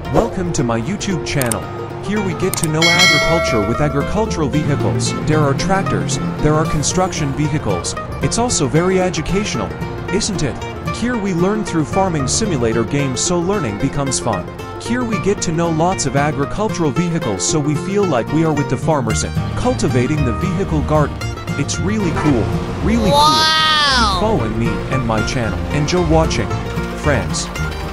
Welcome to my YouTube channel. Here we get to know agriculture with agricultural vehicles. There are tractors, there are construction vehicles. It's also very educational, isn't it? Here we learn through farming simulator games, so learning becomes fun. Here we get to know lots of agricultural vehicles, so we feel like we are with the farmers and cultivating the vehicle garden. It's really cool, really cool. Keep following me and my channel. Enjoy watching, friends.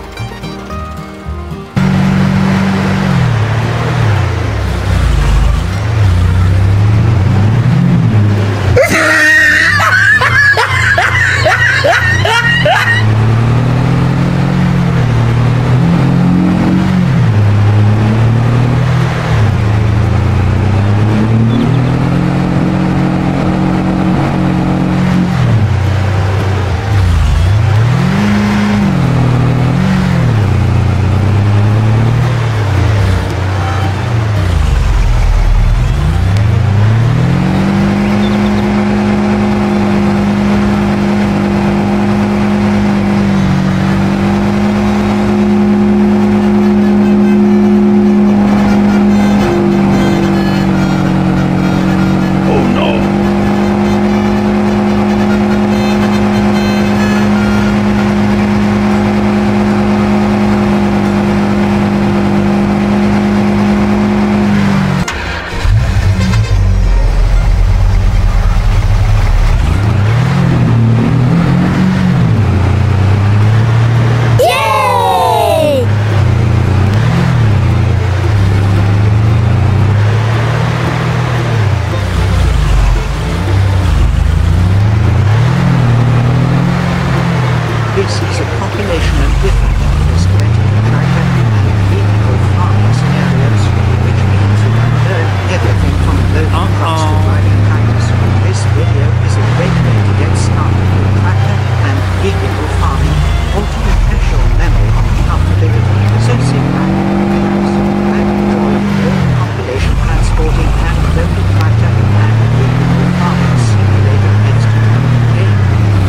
This is a compilation of different models created in tractor and vehicle farming scenarios, which means you can learn everything from loading trucks to driving tractors. This video is a great way to get started with tractor and vehicle farming, or to refresh your memory on how to do it. So sit back, relax, and enjoy the compilation transporting and loading tractor and vehicle farming simulator next to game.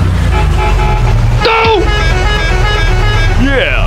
Yeah!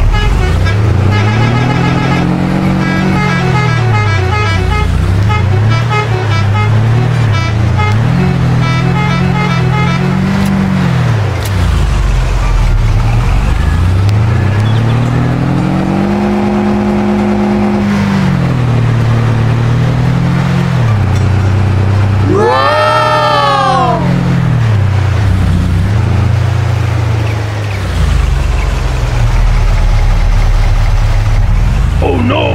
Oh no!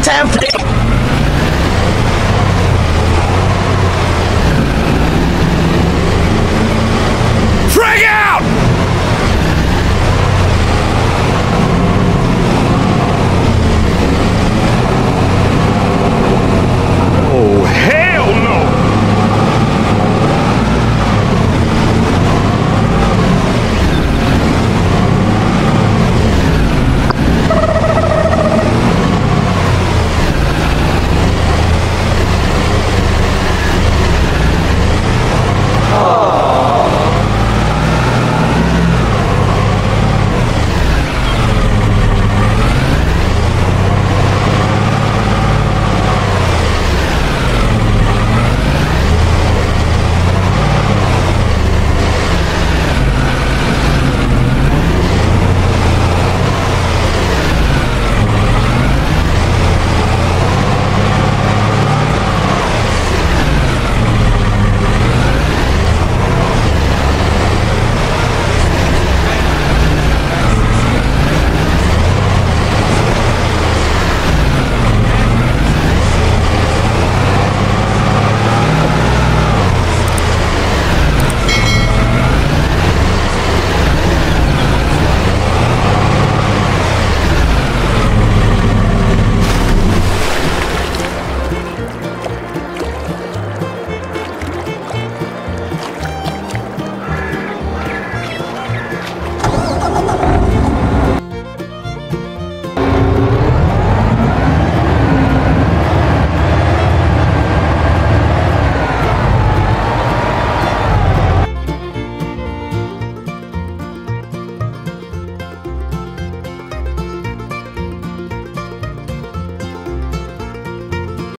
happening?